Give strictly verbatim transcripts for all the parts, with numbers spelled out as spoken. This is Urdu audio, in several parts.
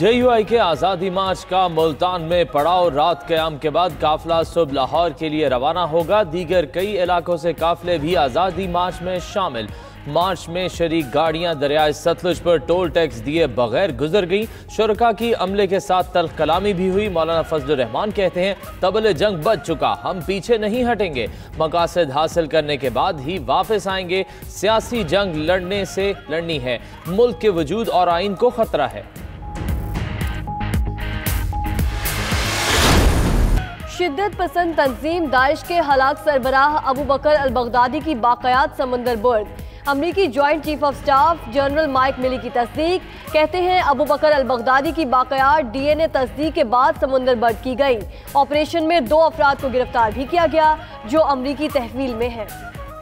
जे यू आई के आज़ादी मार्च का मुल्तान में पड़ाव रात क़याम के बाद काफिला सुबह लाहौर के लिए रवाना होगा। दीगर कई इलाकों से काफिले भी आज़ादी मार्च में शामिल। मार्च में शरीक गाड़ियां दरियाए सतलुज पर टोल टैक्स दिए बगैर गुजर गईं। शुरका की अमले के साथ तल्ख कलामी भी हुई। मौलाना फजलुर रहमान कहते हैं, तबले जंग बच चुका, हम पीछे नहीं हटेंगे, मकासद हासिल करने के बाद ही वापस आएंगे। सियासी जंग लड़ने से लड़नी है, मुल्क के वजूद और आइन को खतरा है। शिद्दत पसंद तंजीम दाइश के हलाक सरबराह अबू बकर अल बगदादी की बाक़यात समंदर बुर्द। अमरीकी joint chief of staff general Mike Milley की तस्दीक। कहते हैं अबू बकर अल बगदादी की बाक़यात डी एन ए तस्दीक के बाद समंदर बर्द की गई। ऑपरेशन में दो अफराद को गिरफ्तार भी किया गया जो अमरीकी तहवील में है।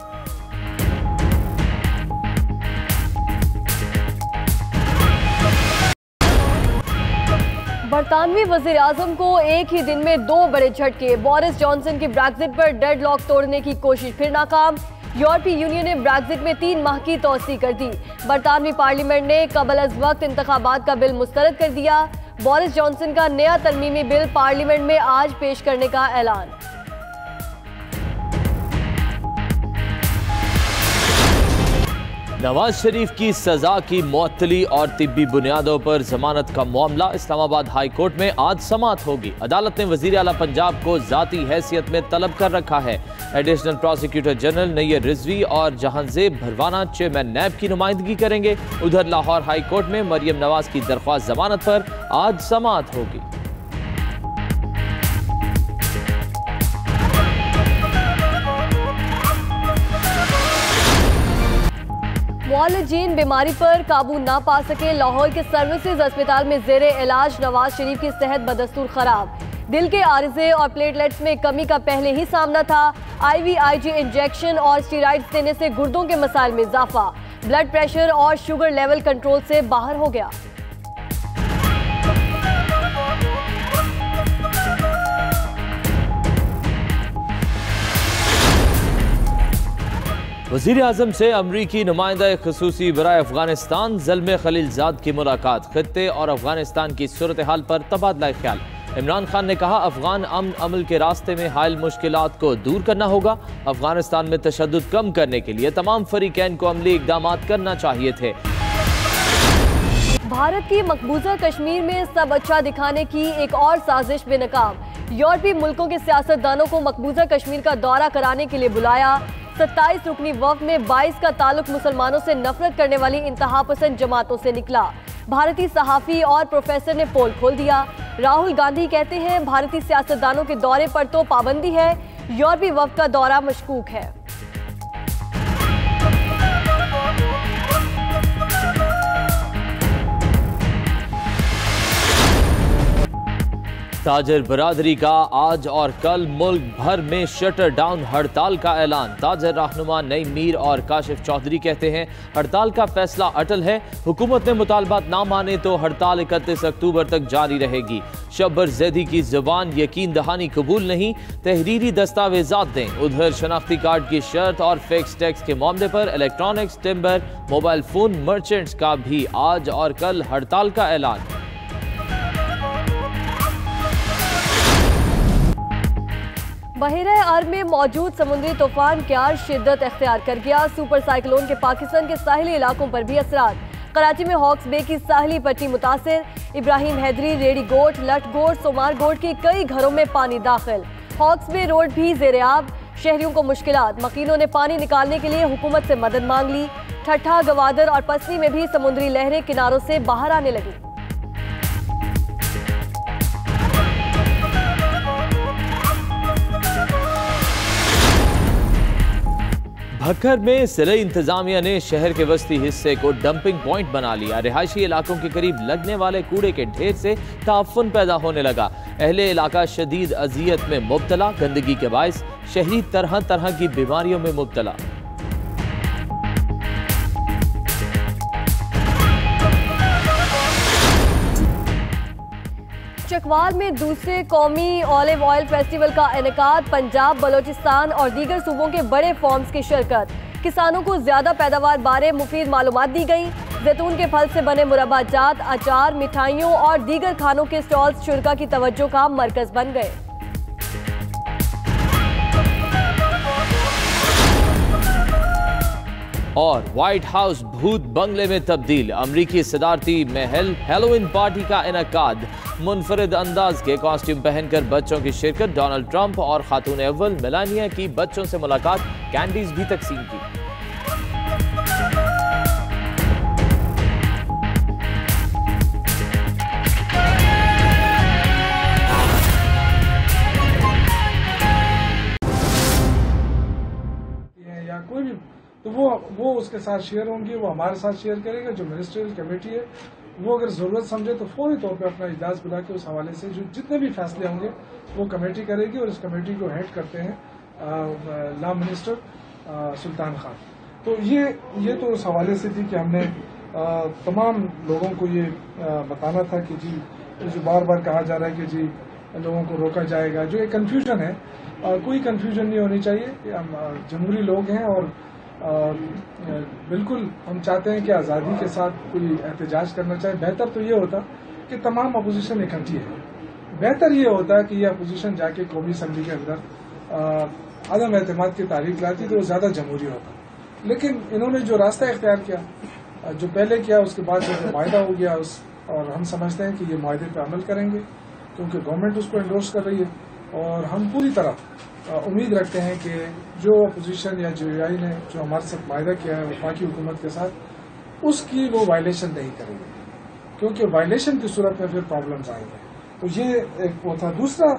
बरतानवी वज़ीर आज़म को एक ही दिन में दो बड़े झटके। बोरिस जॉनसन की ब्रेक्जिट पर डेडलॉक तोड़ने की कोशिश फिर नाकाम। यूरोपीय यूनियन ने ब्रेक्जिट में तीन माह की तौसी कर दी। बरतानवी पार्लियामेंट ने कबल अज वक्त इंतखाबात का बिल मुस्तरद कर दिया। बोरिस जॉनसन का नया तरमीमी बिल पार्लियामेंट में आज पेश करने का ऐलान। नवाज शरीफ की सजा की मुअत्तली और तिब्बी बुनियादों पर जमानत का मामला इस्लामाबाद हाई कोर्ट में आज समाअत होगी। अदालत ने वजीर आला पंजाब को जाती हैसियत में तलब कर रखा है। Additional prosecutor general Nayyar Rizvi और जहांजेब भरवाना चेयरमैन नैब की नुमाइंदगी करेंगे। उधर लाहौर हाई कोर्ट में मरियम नवाज की दरख्वास्त जमानत पर आज समाअत होगी। मुआलजीन बीमारी पर काबू ना पा सके। लाहौर के सर्विसेज अस्पताल में जेरे इलाज नवाज शरीफ की सेहत बदस्तूर खराब। दिल के आरिजे और प्लेटलेट्स में कमी का पहले ही सामना था। I V I G injection और स्टीरॉइड्स देने से गुर्दों के मसाइल में इजाफा। ब्लड प्रेशर और शुगर लेवल कंट्रोल से बाहर हो गया। वज़ीर आज़म से अमरीकी नुमाइंदा ख़ुसूसी बराए अफगानिस्तान ज़ल्मे खलीलज़ाद की मुलाकात। खित्ते और अफगानिस्तान की सूरत हाल पर तबादला ख्याल। इमरान खान ने कहा, अफगान अमन अमल के रास्ते में हायल मुश्किलात को दूर करना होगा। अफगानिस्तान में तशद्दुद कम करने के लिए तमाम फरीकैन को अमली इक़दाम करना चाहिए थे। भारत की मकबूजा कश्मीर में सब अच्छा दिखाने की एक और साजिश बेनकाम। यूरोपीय मुल्कों के सियासतदानों को मकबूजा कश्मीर का दौरा कराने के लिए बुलाया। सत्ताईस रुकनी वफ़द में बाईस का ताल्लुक मुसलमानों से नफरत करने वाली इंतहा पसंद जमातों से निकला। भारतीय सहाफ़ी और प्रोफेसर ने पोल खोल दिया। राहुल गांधी कहते हैं, भारतीय सियासतदानों के दौरे पर तो पाबंदी है, यूरोपीय वफ़द का दौरा मशकूक है। ताजर बरादरी का आज और कल मुल्क भर में शटर डाउन हड़ताल का ऐलान। ताजर रहनुमा नईम मीर और काशिफ चौधरी कहते हैं, हड़ताल का फैसला अटल है, हुकूमत ने मुतालबात ना माने तो हड़ताल इकतीस अक्टूबर तक जारी रहेगी। शब्बर जैदी की जुबान यकीन दहानी कबूल नहीं, तहरीरी दस्तावेजात दें। उधर शनाख्ती कार्ड की शर्त और फिक्स टैक्स के मामले पर electronics, timber, mobile phone merchants का भी आज और कल हड़ताल का ऐलान। बहरा अरब में मौजूद समुद्री तूफान क्यार शिद्दत अख्तियार कर गया। सुपर साइक्लोन के पाकिस्तान के साहिली इलाकों पर भी असरात। कराची में हॉक्स बे की साहिली पट्टी मुतासिर। इब्राहिम हैदरी, रेडी गोट, लट गोट, सोमार गोट के कई घरों में पानी दाखिल। हॉक्स बे रोड भी ज़ेर-ए-आब। शहरियों को मुश्किलात। मकीनों ने पानी निकालने के लिए हुकूमत से मदद मांग ली। ठट्ठा, गवादर और पसनी में भी समुद्री लहरें किनारों से बाहर आने लगी। भक्कर में ज़िला इंतजामिया ने शहर के वस्ती हिस्से को डंपिंग पॉइंट बना लिया। रिहायशी इलाकों के करीब लगने वाले कूड़े के ढेर से ताफुन पैदा होने लगा। अहले इलाका शदीद अजियत में मुब्तला। गंदगी के बायस शहरी तरह तरह की बीमारियों में मुब्तला। चकवाल में दूसरे कौमी ऑलिव ऑयल फेस्टिवल का इनेकाद। पंजाब, बलोचिस्तान और दीगर सूबों के बड़े फॉर्म्स की शिरकत। किसानों को ज्यादा पैदावार बारे मुफीद मालूमात दी गई। زیتون کے پھل سے بنے مربع جات، اچار، مٹھائیوں اور دیگر کھانوں کے سٹالز شرکا کی توجہ کا مرکز بن گئے۔ اور وائٹ ہاؤس بھوت بنگلے میں تبدیل، امریکی صدارتی محل ہیلوئین پارٹی کا انعقاد، منفرد انداز کے کاسٹیوم پہن کر بچوں کی شرکت، ڈونلڈ ٹرمپ اور خاتون اول میلانیا کی بچوں سے ملاقات، کینڈیز بھی تقسیم کی۔ کوئی بھی تو وہ وہ اس کے ساتھ شیئر ہوں گی، وہ ہمارے ساتھ شیئر کرے گا۔ جو منسٹریل کمیٹی ہے وہ اگر ضرورت سمجھے تو فوری طور پہ اپنا اجلاس بلا کے اس حوالے سے جو جتنے بھی فیصلے ہوں گے وہ کمیٹی کرے گی، اور اس کمیٹی کو ہیڈ کرتے ہیں لا منسٹر سلطان خان۔ تو یہ یہ تو اس حوالے سے تھی کہ ہم نے تمام لوگوں کو یہ بتانا تھا کہ جی جو بار بار کہا جا رہا ہے کہ جی لوگوں کو روکا جائے گا، جو ایک کنفیوژن ہے، کوئی کنفیوژن نہیں ہونی چاہیے کہ ہم جمہوری لوگ ہیں، اور بالکل ہم چاہتے ہیں کہ آزادی کے ساتھ کوئی احتجاج کرنا چاہے۔ بہتر تو یہ ہوتا کہ تمام اپوزیشن اکٹھی ہے، بہتر یہ ہوتا کہ یہ اپوزیشن جا کے قومی اسمبلی کے اندر عدم اعتماد کی تحریک لاتی تو وہ زیادہ جمہوری ہوتا۔ لیکن انہوں نے جو راستہ اختیار کیا، جو پہلے کیا، اس کے بعد جو معاہدہ ہو گیا، اس اور ہم سمجھتے ہیں کہ یہ معاہدے پہ عمل کریں گے کیونکہ گورنمنٹ اس کو انڈورس کر رہی ہے، اور ہم پوری طرح امید رکھتے ہیں کہ جو اپوزیشن یا جے آئی نے جو ہمارے ساتھ معاہدہ کیا ہے وفاقی حکومت کے ساتھ، اس کی وہ وائلیشن نہیں کرے گی، کیونکہ وائلیشن کی صورت میں پھر پرابلمز آئیں گے۔ تو یہ ایک وہ تھا۔ دوسرا،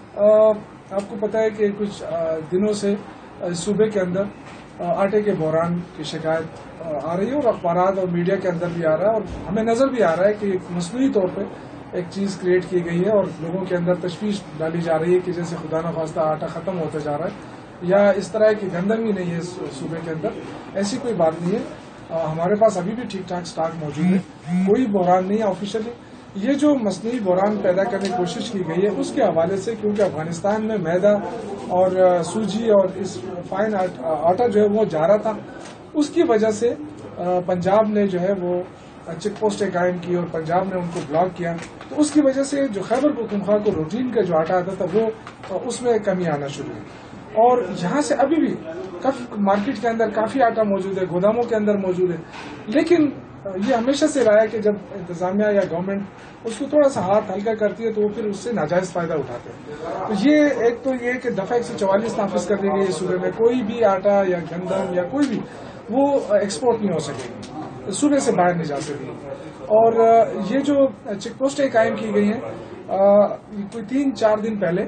آپ کو پتا ہے کہ کچھ دنوں سے صوبے کے اندر آٹے کے بحران کی شکایت آ رہی ہے، اور اخبارات اور میڈیا کے اندر بھی آ رہا ہے، اور ہمیں نظر بھی آ رہا ہے کہ ایک مصنوعی طور پہ ایک چیز کریٹ کی گئی ہے، اور لوگوں کے اندر تشویش ڈالی جا رہی ہے کہ جیسے خدا نخواستہ آٹا ختم ہوتا جا رہا ہے، یا اس طرح کی گندم ہی نہیں ہے صوبے کے اندر۔ ایسی کوئی بات نہیں ہے، ہمارے پاس ابھی بھی ٹھیک ٹھاک سٹاک موجود ہے، کوئی بحران نہیں ہے آفیشلی۔ یہ جو مصنوعی بحران پیدا کرنے کی کوشش کی گئی ہے اس کے حوالے سے، کیونکہ افغانستان میں میدا اور سوجی اور اس فائن آٹا جو ہے وہ جا رہا تھا، اس کی وجہ سے پنجاب نے جو ہے وہ چیک پوسٹیں قائم کی اور پنجاب نے ان کو بلاک کیا، تو اس کی وجہ سے جو خیبر پختونخوا کو روٹین کا جو آٹا آتا تھا وہ اس میں کمی آنا شروع ہوئی، اور یہاں سے ابھی بھی مارکیٹ کے اندر کافی آٹا موجود ہے، گوداموں کے اندر موجود ہے، لیکن یہ ہمیشہ سے رہا ہے کہ جب انتظامیہ یا گورنمنٹ اس کو تھوڑا سا ہاتھ ہلکا کرتی ہے تو وہ پھر اس سے ناجائز فائدہ اٹھاتے ہیں۔ تو یہ ایک تو یہ کہ دفعہ ایک سو چوالیس نافذ کر دی گئی ہے صوبے میں، کوئی بھی آٹا یا گندم یا کوئی بھی وہ ایکسپورٹ نہیں ہو سکے گی، صوبے سے باہر نہیں جا سکے گی۔ اور یہ جو چیک پوسٹیں قائم کی گئی ہیں، کوئی تین چار دن پہلے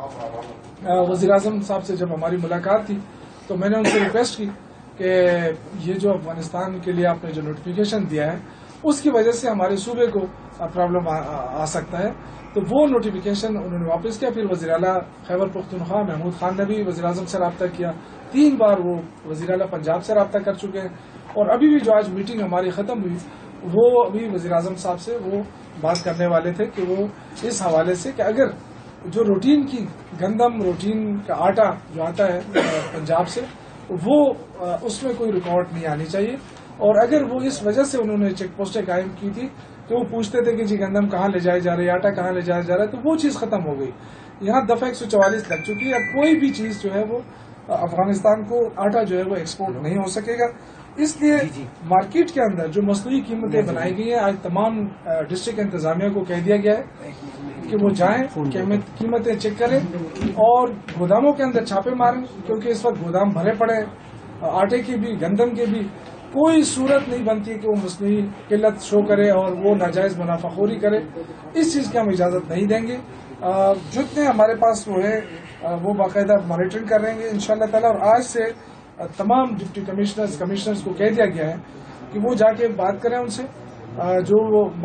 وزیر اعظم صاحب سے جب ہماری ملاقات تھی تو میں نے ان سے ریکویسٹ کی کہ یہ جو افغانستان کے لیے آپ نے جو نوٹیفیکیشن دیا ہے اس کی وجہ سے ہمارے صوبے کو پرابلم آ سکتا ہے، تو وہ نوٹیفیکیشن انہوں نے واپس کیا۔ پھر وزیر اعلیٰ خیبر پختونخوا محمود خان نے بھی وزیر اعظم سے رابطہ کیا، تین بار وہ وزیر اعلیٰ پنجاب سے رابطہ کر چکے ہیں، اور ابھی بھی جو آج میٹنگ ہماری ختم ہوئی وہ ابھی وزیر اعظم صاحب سے وہ بات کرنے والے تھے کہ وہ اس حوالے سے کہ اگر جو روٹین کی گندم، روٹین کا آٹا جو آتا ہے پنجاب سے، وہ اس میں کوئی رکاوٹ نہیں آنی چاہیے، اور اگر وہ اس وجہ سے انہوں نے چیک پوسٹیں قائم کی تھی تو وہ پوچھتے تھے کہ جی گندم کہاں لے جائے جا رہی ہے، آٹا کہاں لے جایا جا رہا ہے، تو وہ چیز ختم ہو گئی۔ یہاں دفعہ ایک سو چوالیس لگ چکی ہے، اب کوئی بھی چیز جو ہے وہ افغانستان کو آٹا جو ہے وہ ایکسپورٹ نہیں ہو سکے گا۔ اس لیے مارکیٹ کے اندر جو مصنوعی قیمتیں بنائی گئی ہیں، آج تمام ڈسٹرکٹ انتظامیہ کو کہہ دیا گیا ہے کہ وہ جائیں قیمتیں چیک کریں اور گوداموں کے اندر چھاپے ماریں، کیونکہ اس وقت گودام بھرے پڑے ہیں، آٹے کی بھی گندم کے بھی۔ کوئی صورت نہیں بنتی کہ وہ مصنوعی قلت شو کرے اور وہ ناجائز منافع خوری کرے، اس چیز کی ہم اجازت نہیں دیں گے۔ جتنے ہمارے پاس وہ ہے وہ باقاعدہ مانیٹرنگ کر رہیں گے انشاءاللہ تعالی، اور آج سے تمام ڈپٹی کمشنرز کمشنرز کو کہہ دیا گیا ہے کہ وہ جا کے بات کریں ان سے، جو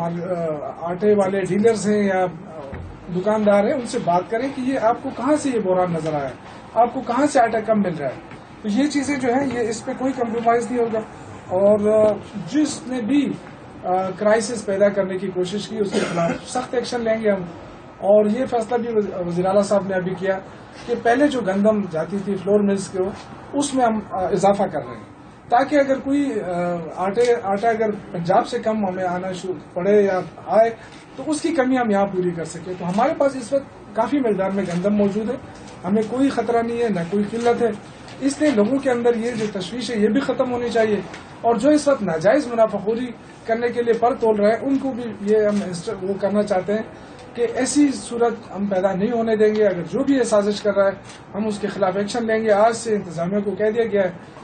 آٹے والے ڈیلرز ہیں یا دکاندار ہیں ان سے بات کریں کہ یہ آپ کو کہاں سے یہ بحران نظر آیا ہے، آپ کو کہاں سے آٹا کم مل رہا ہے۔ تو یہ چیزیں جو ہیں یہ اس پہ کوئی کمپرومائز نہیں ہوگا، اور جس نے بھی کرائسس پیدا کرنے کی کوشش کی اس کے خلاف سخت ایکشن لیں گے ہم۔ اور یہ فیصلہ بھی وزیر اعلیٰ صاحب نے ابھی کیا کہ پہلے جو گندم جاتی تھی فلور ملز کے اس میں ہم اضافہ کر رہے ہیں، تاکہ اگر کوئی آٹے آٹا اگر پنجاب سے کم ہمیں آنا پڑے یا آئے تو اس کی کمی ہم یہاں پوری کر سکیں. تو ہمارے پاس اس وقت کافی مقدار میں گندم موجود ہے, ہمیں کوئی خطرہ نہیں ہے, نہ کوئی قلت ہے. اس لیے لوگوں کے اندر یہ جو تشویش ہے یہ بھی ختم ہونی چاہیے, اور جو اس وقت ناجائز منافع خوری کرنے کے لیے پر تول رہے ہیں ان کو بھی یہ ہم وہ کرنا چاہتے ہیں کہ ایسی صورت ہم پیدا نہیں ہونے دیں گے. اگر جو بھی یہ سازش کر رہا ہے ہم اس کے خلاف ایکشن لیں گے. آج سے انتظامیہ کو کہہ دیا گیا ہے